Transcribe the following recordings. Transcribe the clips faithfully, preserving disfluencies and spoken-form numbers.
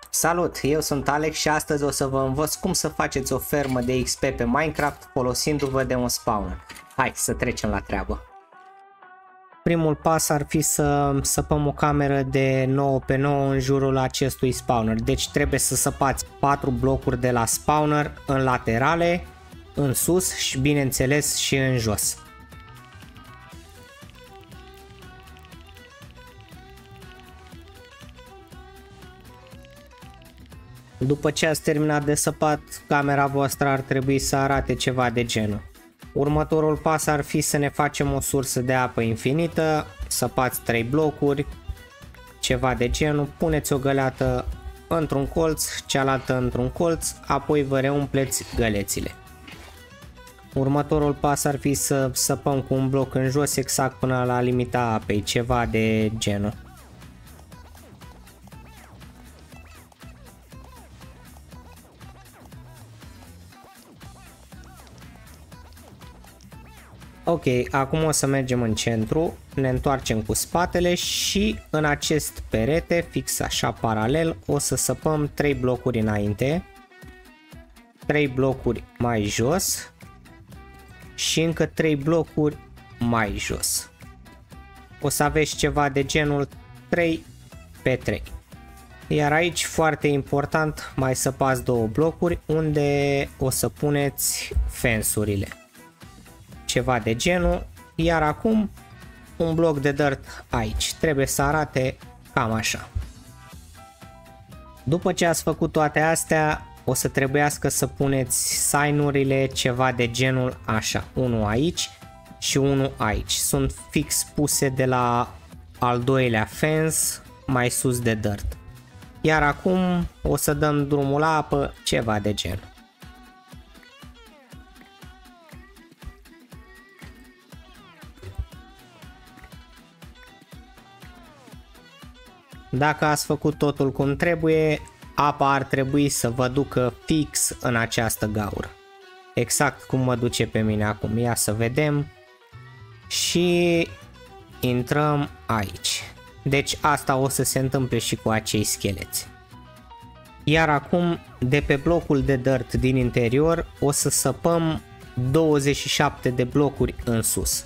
Salut, eu sunt Alex și astăzi o să vă învăț cum să faceți o fermă de X P pe Minecraft folosindu-vă de un spawner. Hai să trecem la treabă. Primul pas ar fi să săpăm o cameră de nouă pe nouă în jurul acestui spawner. Deci trebuie să săpați patru blocuri de la spawner în laterale, în sus și bineînțeles și în jos. După ce ați terminat de săpat, camera voastră ar trebui să arate ceva de genul. Următorul pas ar fi să ne facem o sursă de apă infinită, săpați trei blocuri, ceva de genul, puneți o găleată într-un colț, cealaltă într-un colț, apoi vă reumpleți gălețile. Următorul pas ar fi să săpăm cu un bloc în jos exact până la limita apei, ceva de genul. Ok, acum o să mergem în centru, ne întoarcem cu spatele și în acest perete, fix așa paralel, o să săpăm trei blocuri înainte, trei blocuri mai jos și încă trei blocuri mai jos. O să aveți ceva de genul trei pe trei. Iar aici, foarte important, mai săpați două blocuri unde o să puneți fence-urile. Ceva de genul, iar acum un bloc de dirt aici, trebuie să arate cam așa. După ce ați făcut toate astea, o să trebuiască să puneți sign-urile ceva de genul așa, unul aici și unul aici. Sunt fix puse de la al doilea fence mai sus de dirt. Iar acum o să dăm drumul la apă, ceva de genul. Dacă ați făcut totul cum trebuie, apa ar trebui să vă ducă fix în această gaură. Exact cum mă duce pe mine acum. Ia să vedem. Și intrăm aici. Deci asta o să se întâmple și cu acei scheleți. Iar acum, de pe blocul de dirt din interior, o să săpăm douăzeci și șapte de blocuri în sus.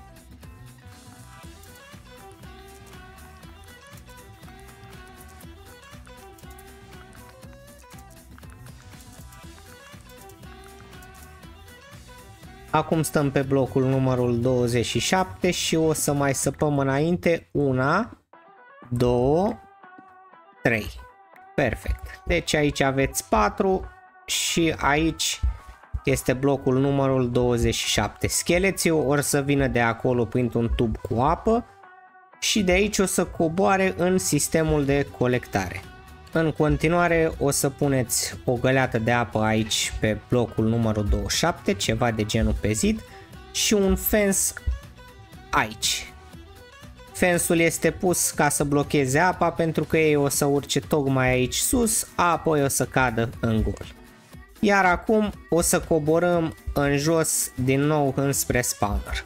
Acum stăm pe blocul numărul douăzeci și șapte și o să mai săpăm înainte una, două, trei. Perfect. Deci aici aveți patru și aici este blocul numărul douăzeci și șapte. Scheleții or să vină de acolo printr-un tub cu apă și de aici o să coboare în sistemul de colectare. În continuare o să puneți o găleată de apă aici pe blocul numărul douăzeci și șapte, ceva de genul pe zid, și un fence aici. Fence-ul este pus ca să blocheze apa pentru că ei o să urce tocmai aici sus, apoi o să cadă în gol. Iar acum o să coborâm în jos din nou înspre spawner.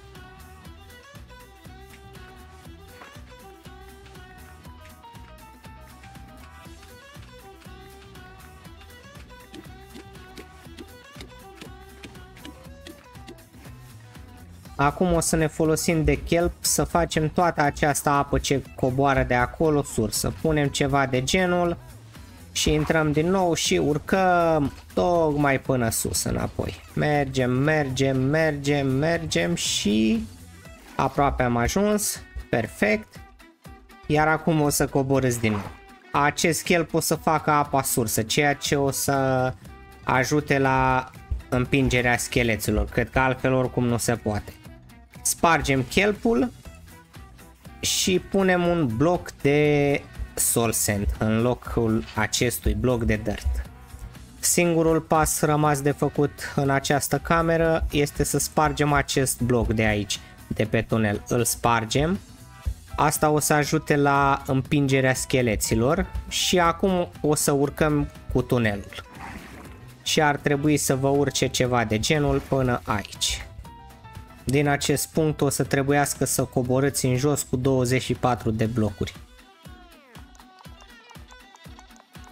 Acum o să ne folosim de kelp să facem toată această apă ce coboară de acolo sursă. Punem ceva de genul și intrăm din nou și urcăm tocmai până sus înapoi. Mergem, mergem, mergem, mergem și aproape am ajuns. Perfect. Iar acum o să coborâți din nou. Acest kelp o să facă apa sursă, ceea ce o să ajute la împingerea scheleților. Cred că altfel oricum nu se poate. Spargem kelpul și punem un bloc de soul sand în locul acestui bloc de dirt. Singurul pas rămas de făcut în această cameră este să spargem acest bloc de aici, de pe tunel. Îl spargem. Asta o să ajute la împingerea scheleților și acum o să urcăm cu tunelul. Și ar trebui să vă urce ceva de genul până aici. Din acest punct o să trebuiască să coborâți în jos cu douăzeci și patru de blocuri.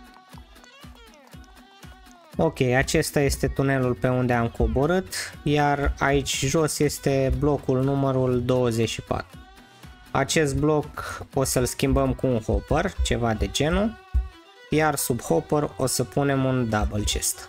Ok, acesta este tunelul pe unde am coborât, iar aici jos este blocul numărul douăzeci și patru. Acest bloc o să-l schimbăm cu un hopper, ceva de genul, iar sub hopper o să punem un double chest.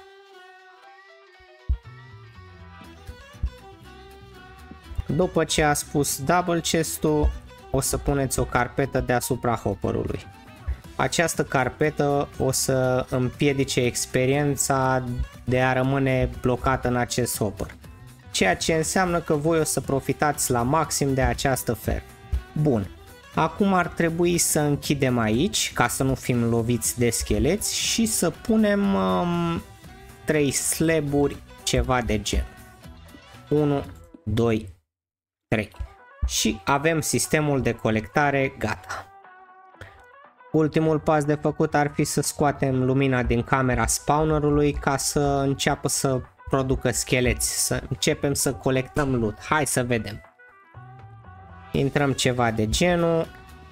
După ce a spus double chest-ul, o să puneți o carpetă deasupra hopperului. Această carpetă o să împiedice experiența de a rămâne blocată în acest hopper, ceea ce înseamnă că voi o să profitați la maxim de această fermă. Bun, acum ar trebui să închidem aici ca să nu fim loviți de scheleți și să punem um, trei slaburi, ceva de gen. unu, doi, trei. Și avem sistemul de colectare gata. Ultimul pas de făcut ar fi să scoatem lumina din camera spawnerului ca să înceapă să producă scheleți, să începem să colectăm loot. Hai să vedem. Intrăm ceva de genul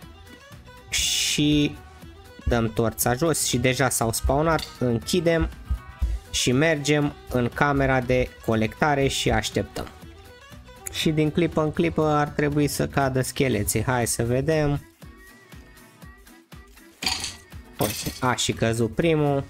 și dăm torța jos și deja s-au spawnat, închidem și mergem în camera de colectare și așteptăm. Și din clipă în clipă ar trebui să cadă scheleții. Hai să vedem. A și căzut primul,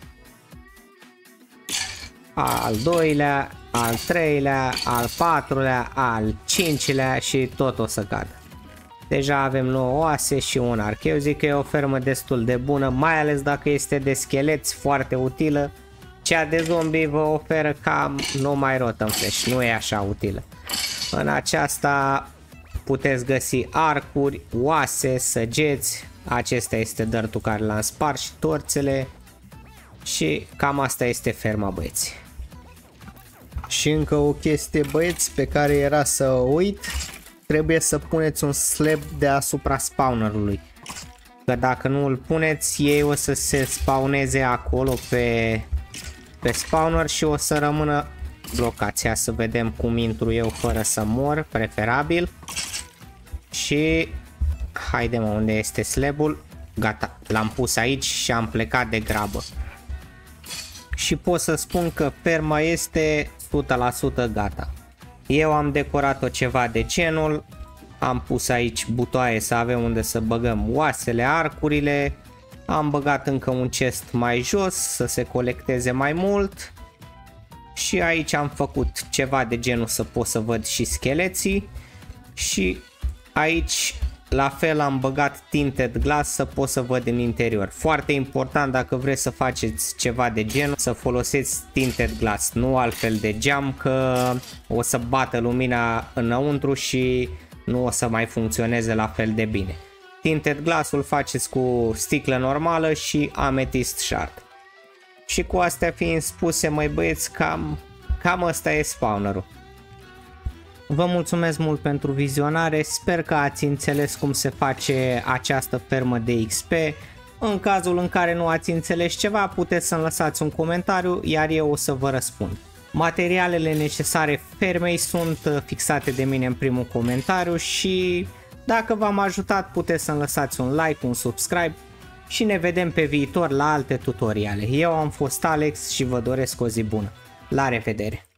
al doilea, al treilea, al patrulea, al cincilea și tot o să cadă. Deja avem nouă oase și un arc. Eu zic că e o fermă destul de bună, mai ales dacă este de scheleți, foarte utilă. Cea de zombie vă oferă cam numai rotten flash, nu e așa utilă. În aceasta puteți găsi arcuri, oase, săgeți. Acesta este dărtul care l-am spart și torțele. Și cam asta este ferma, băieți. Și încă o chestie, băieți, pe care era să uit. Trebuie să puneți un slab deasupra spawnerului. Că dacă nu îl puneți, ei o să se spawneze acolo pe, pe spawner și o să rămână blocați. Ia să vedem cum intru eu fără să mor, preferabil. Și haide mă, unde este slabul? Gata, l-am pus aici și am plecat de grabă. Și pot să spun că ferma este o sută la sută gata. Eu am decorat-o ceva de genul, am pus aici butoaie să avem unde să băgăm oasele, arcurile, am băgat încă un chest mai jos să se colecteze mai mult și aici am făcut ceva de genul să pot să văd și scheleții și aici la fel am băgat tinted glass să pot să văd în interior. Foarte important dacă vreți să faceți ceva de genul, să folosiți tinted glass, nu altfel de geam, că o să bată lumina înăuntru și nu o să mai funcționeze la fel de bine. Tinted glass-ul faceți cu sticlă normală și amethyst shard. Și cu astea fiind spuse, măi băieți, cam, cam ăsta e spawnerul. Vă mulțumesc mult pentru vizionare, sper că ați înțeles cum se face această fermă de X P. În cazul în care nu ați înțeles ceva, puteți să-mi lăsați un comentariu, iar eu o să vă răspund. Materialele necesare fermei sunt fixate de mine în primul comentariu și dacă v-am ajutat puteți să-mi lăsați un like, un subscribe și ne vedem pe viitor la alte tutoriale. Eu am fost Alex și vă doresc o zi bună. La revedere!